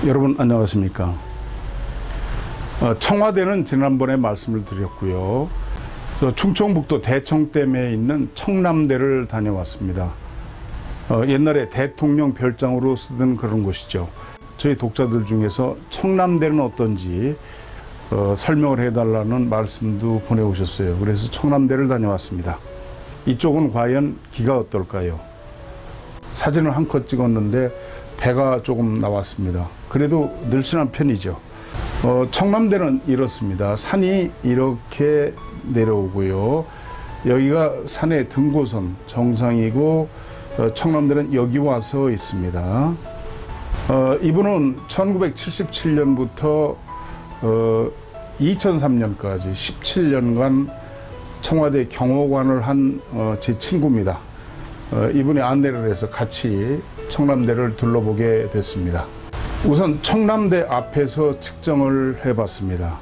여러분 안녕하십니까. 청와대는 지난번에 말씀을 드렸고요. 충청북도 대청댐에 있는 청남대를 다녀왔습니다. 옛날에 대통령 별장으로 쓰던 그런 곳이죠. 저희 독자들 중에서 청남대는 어떤지 설명을 해달라는 말씀도 보내오셨어요. 그래서 청남대를 다녀왔습니다. 이쪽은 과연 기가 어떨까요? 사진을 한 컷 찍었는데 배가 조금 나왔습니다. 그래도 늘씬한 편이죠. 청남대는 이렇습니다. 산이 이렇게 내려오고요. 여기가 산의 등고선 정상이고 청남대는 여기 와서 있습니다. 이분은 1977년부터 2003년까지 17년간 청와대 경호관을 한 제 친구입니다. 이분이 안내를 해서 같이 청남대를 둘러보게 됐습니다. 우선 청남대 앞에서 측정을 해봤습니다.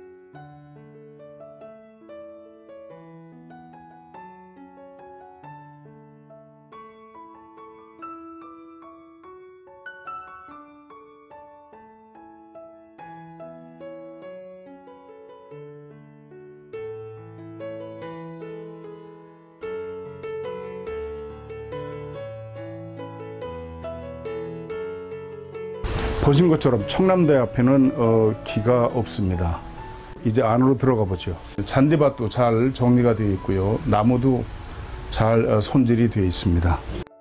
보신 것처럼 청남대 앞에는 기가 없습니다. 이제 안으로 들어가 보죠. 잔디밭도 잘 정리가 되어 있고요. 나무도 잘 손질이 되어 있습니다.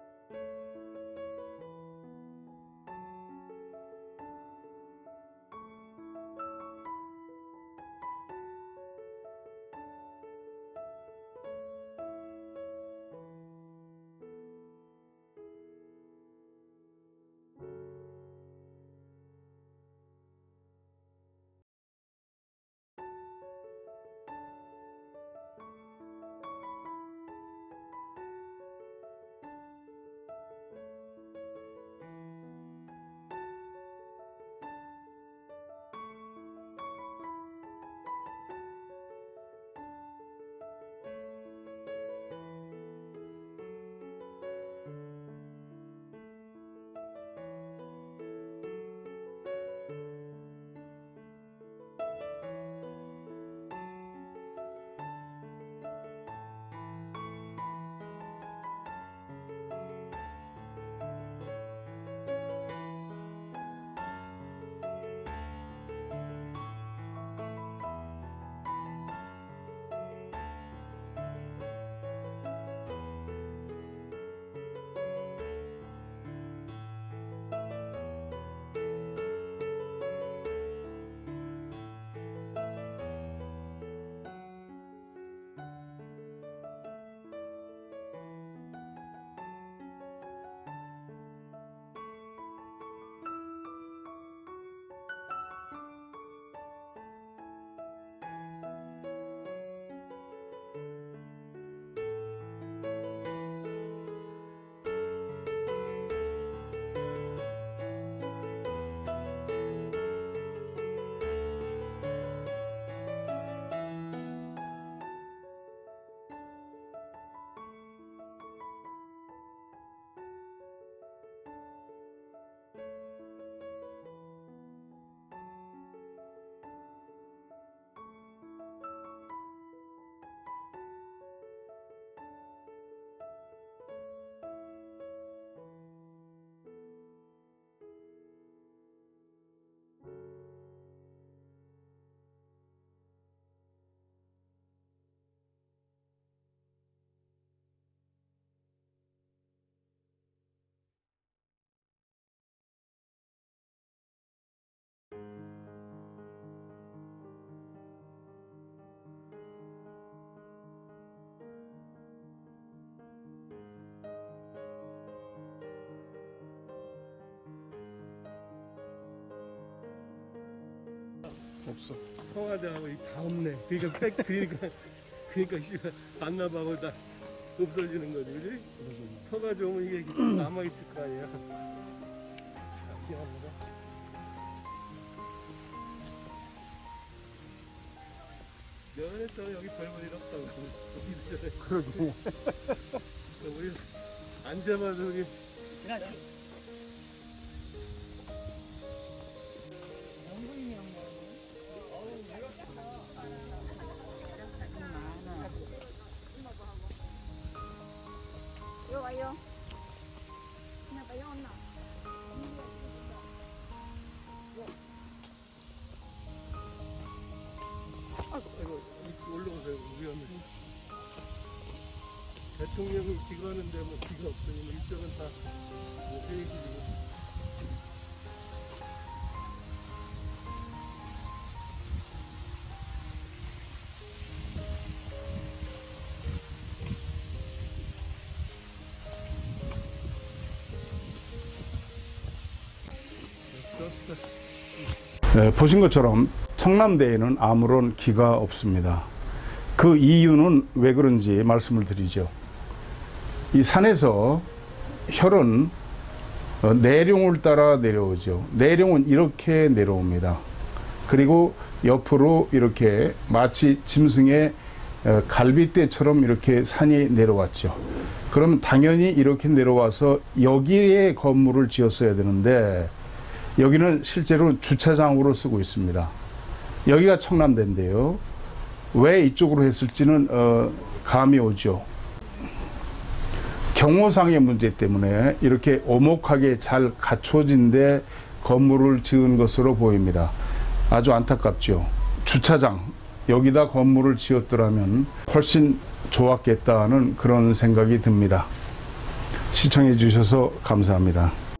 없어. 청와대하고 다 없네. 그러니까 씨발 만나봐고 다 없어지는 거지, 그지? 청와대 오면 이게 남아 있을 거 아니야. 희한하다. 면에 또 여기 별볼 일 없다고. 그러게. 우리 앉아봐도 여기. 올라오세요. 위험해. 대통령이 기거하는데 뭐 기가 없어요. 이쪽은 다 계획이고. 보신 것처럼 청남대에는 아무런 기가 없습니다. 그 이유는 왜 그런지 말씀을 드리죠. 이 산에서 혈은 내룡을 따라 내려오죠. 내룡은 이렇게 내려옵니다. 그리고 옆으로 이렇게 마치 짐승의 갈빗대처럼 이렇게 산이 내려왔죠. 그러면 당연히 이렇게 내려와서 여기에 건물을 지었어야 되는데 여기는 실제로 주차장으로 쓰고 있습니다. 여기가 청남대인데요. 왜 이쪽으로 했을지는 감이 오죠. 경호상의 문제 때문에 이렇게 오목하게 잘 갖춰진 데 건물을 지은 것으로 보입니다. 아주 안타깝죠. 주차장, 여기다 건물을 지었더라면 훨씬 좋았겠다는 그런 생각이 듭니다. 시청해 주셔서 감사합니다.